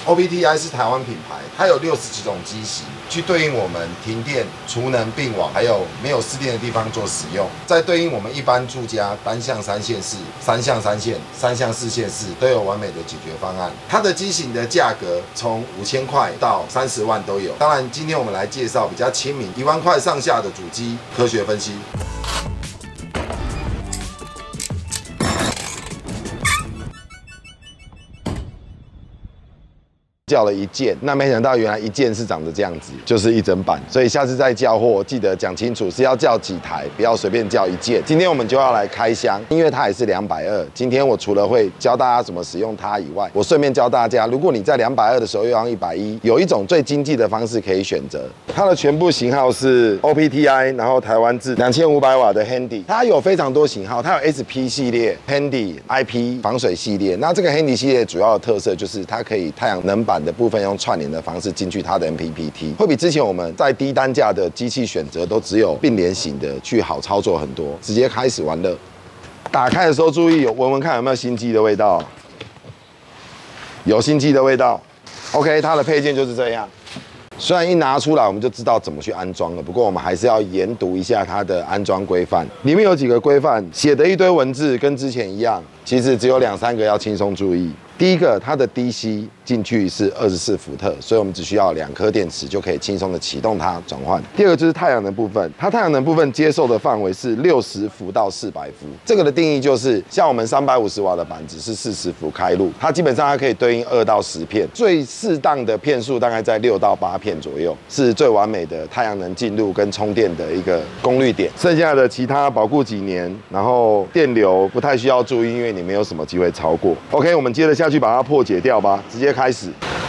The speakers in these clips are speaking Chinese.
OPTI 是台湾品牌，它有60几种机型，去对应我们停电、储能、并网，还有没有失电的地方做使用。再对应我们一般住家单向3线式、3向3线、3向4线式，都有完美的解决方案。它的机型的价格从5000块到30万都有。当然，今天我们来介绍比较亲民，1万块上下的主机科学分析。叫了1件，那没想到原来1件是长得这样子，就是一整板。所以下次再叫货，记得讲清楚是要叫几台，不要随便叫1件。今天我们就要来开箱，因为它也是220。今天我除了会教大家怎么使用它以外，我顺便教大家，如果你在220的时候又要110，有一种最经济的方式可以选择。它的全部型号是 OPTI， 然后台湾制2500瓦的 Handy， 它有非常多型号，它有 SP 系列、Handy、IP 防水系列。那这个 Handy 系列主要的特色就是它可以太阳能板的部分用串联的方式进去它的 MPPT， 会比之前我们在低单价的机器选择都只有并联型的去好操作很多。直接开始玩乐，打开的时候注意闻闻看有没有新机的味道，有新机的味道。OK， 它的配件就是这样。虽然一拿出来我们就知道怎么去安装了，不过我们还是要研读一下它的安装规范。里面有几个规范，写的一堆文字跟之前一样，其实只有2、3个要轻松注意。第一个，它的 DC 进去是24伏特，所以我们只需要2颗电池就可以轻松的启动它转换。第二个就是太阳能部分，它太阳能部分接受的范围是60伏到400伏，这个的定义就是像我们350瓦的板子是40伏开路，它基本上它可以对应2到10片，最适当的片数大概在6到8片左右，是最完美的太阳能进入跟充电的一个功率点。剩下的其他保固几年，然后电流不太需要注意，因为你没有什么机会超过。OK， 我们接着下去把它破解掉吧，直接开始。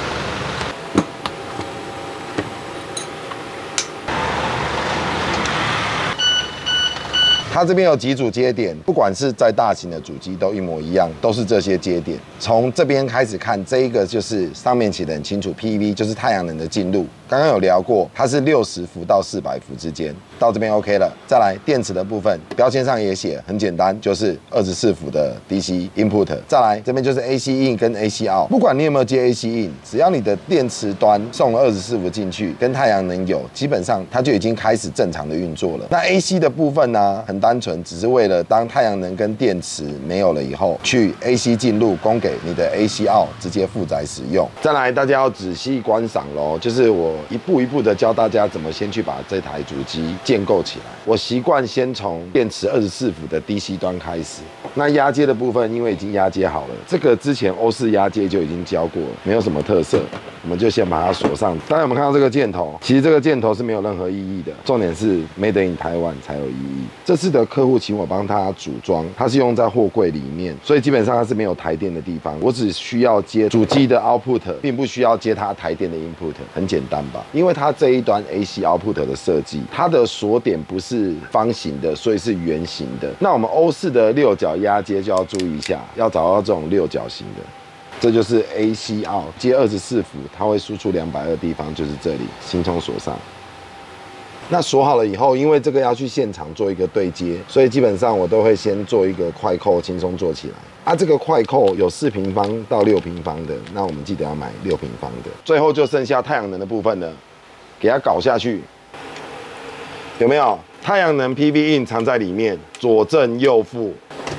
它这边有几组接点，不管是在大型的主机都一模一样，都是这些接点。从这边开始看，这一个就是上面写的很清楚 ，PV 就是太阳能的进入。刚刚有聊过，它是60伏到400伏之间，到这边 OK 了。再来电池的部分，标签上也写很简单，就是24伏的 DC input。再来这边就是 AC in 跟 AC out， 不管你有没有接 AC in， 只要你的电池端送了24伏进去，跟太阳能有，基本上它就已经开始正常的运作了。那 AC 的部分呢，很单纯，只是为了当太阳能跟电池没有了以后，去 AC 进入供给你的 AC out 直接负载使用。再来，大家要仔细观赏咯，就是我一步一步的教大家怎么先去把这台主机建构起来。我习惯先从电池24伏的 DC 端开始。那压接的部分，因为已经压接好了，这个之前欧式压接就已经教过了，没有什么特色，我们就先把它锁上。大家有没有看到这个箭头？其实这个箭头是没有任何意义的，重点是 Made in Taiwan 才有意义。这次的客户请我帮他组装，它是用在货柜里面，所以基本上它是没有台电的地方，我只需要接主机的 output， 并不需要接它台电的 input， 很简单吧？因为它这一端 AC output 的设计，它的锁点不是方形的，所以是圆形的。那我们欧式的6角压接就要注意一下，要找到这种6角形的。这就是 AC out 接24伏，它会输出220的地方就是这里，轻松锁上。那锁好了以后，因为这个要去现场做一个对接，所以基本上我都会先做一个快扣，轻松做起来。啊，这个快扣有4平方到6平方的，那我们记得要买6平方的。最后就剩下太阳能的部分了，给它搞下去，有没有？太阳能 PV in 藏在里面，左正右负。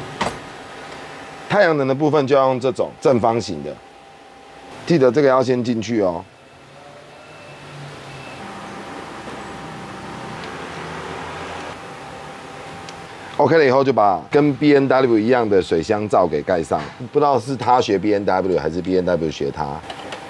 太阳能的部分就要用这种正方形的，记得这个要先进去哦。OK 了以后，就把跟 B&W 一样的水箱罩给盖上。不知道是他学 B&W 还是 B&W 学他。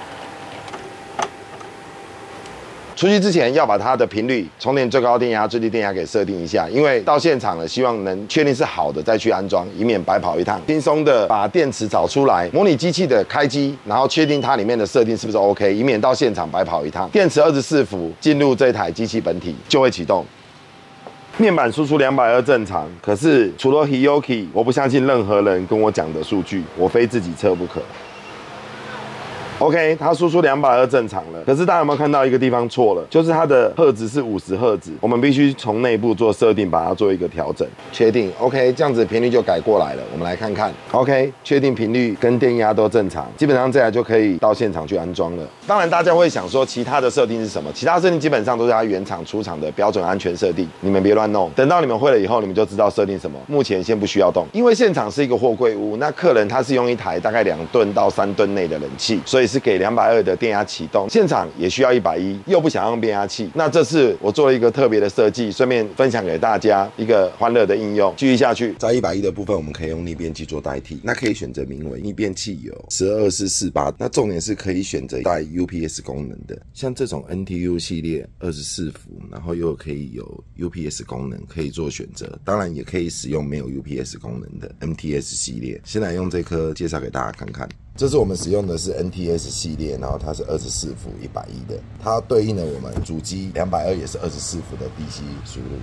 出去之前要把它的频率、充电最高电压、最低电压给设定一下，因为到现场了，希望能确定是好的再去安装，以免白跑一趟。轻松的把电池找出来，模拟机器的开机，然后确定它里面的设定是不是 OK， 以免到现场白跑一趟。电池24伏进入这台机器本体就会启动。面板输出220正常，可是除了 Hioki， 我不相信任何人跟我讲的数据，我非自己测不可。 OK， 它输出220正常了，可是大家有没有看到一个地方错了？就是它的赫兹是50赫兹，我们必须从内部做设定，把它做一个调整。确定 OK， 这样子频率就改过来了。我们来看看 OK， 确定频率跟电压都正常，基本上这样就可以到现场去安装了。当然大家会想说其他的设定是什么？其他设定基本上都是它原厂出厂的标准安全设定，你们别乱弄。等到你们会了以后，你们就知道设定什么。目前先不需要动，因为现场是一个货柜屋，那客人他是用一台大概2吨到3吨内的冷气，所以是给220的电压启动。现场也需要110，又不想用变压器，那这次我做了一个特别的设计，顺便分享给大家一个欢乐的应用。继续下去，在110的部分，我们可以用逆变器做代替，那可以选择名为逆变器有122448，那重点是可以选择带 UPS 功能的，像这种 NTU 系列24伏，然后又可以有 UPS 功能可以做选择，当然也可以使用没有 UPS 功能的 MTS 系列。先来用这颗介绍给大家看看。这是我们使用的是 NTS 系列，然后它是24伏110的，它对应了我们主机220也是24伏的 DC 输入。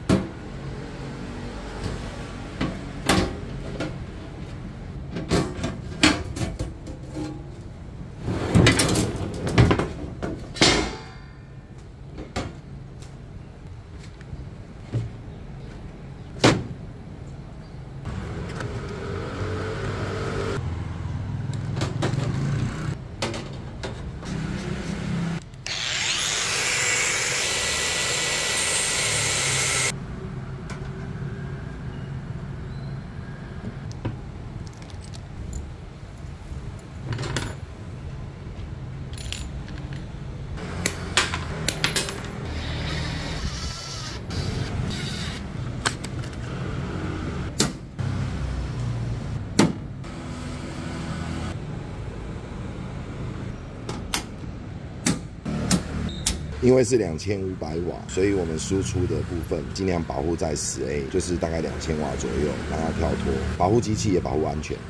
因为是2500瓦，所以我们输出的部分尽量保护在10A， 就是大概2000瓦左右，让它跳脱，保护机器也保护安全。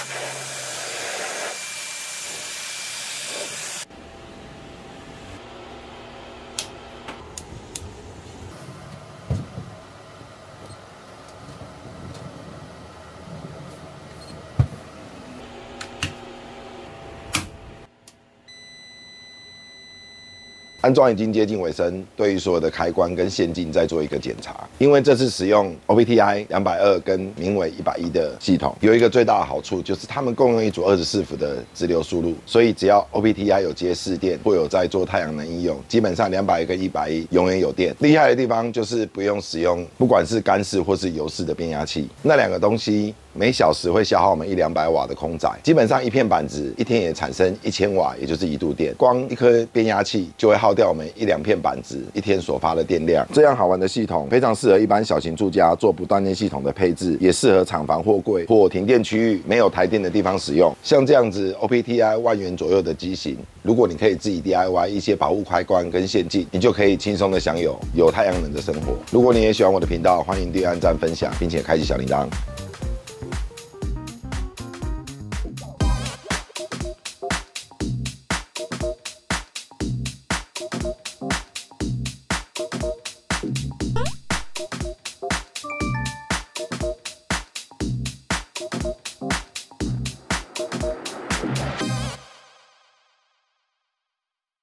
安装已经接近尾声，对于所有的开关跟线径再做一个检查。因为这次使用 OPTI 220跟明伟110的系统，有一个最大的好处就是它们共用一组24伏的直流输入，所以只要 OPTI 有接市电或有在做太阳能应用，基本上220跟110永远有电。厉害的地方就是不用使用不管是干式或是油式的变压器，那两个东西每小时会消耗我们100-200瓦的空载，基本上一片板子一天也产生1000瓦，也就是1度电。光一颗变压器就会耗掉我们1-2片板子一天所发的电量。这样好玩的系统非常适合一般小型住家做不断电系统的配置，也适合厂房货柜或停电区域没有台电的地方使用。像这样子 OPTI 1万元左右的机型，如果你可以自己 DIY 一些保护开关跟线径，你就可以轻松的享有太阳能的生活。如果你也喜欢我的频道，欢迎订阅、按赞、分享，并且开启小铃铛。